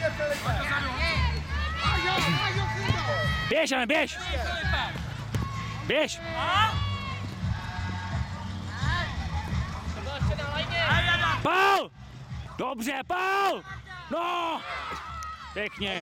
Běž, ale běž! Běž! Pál! Dobře, pál! No! Pěkně.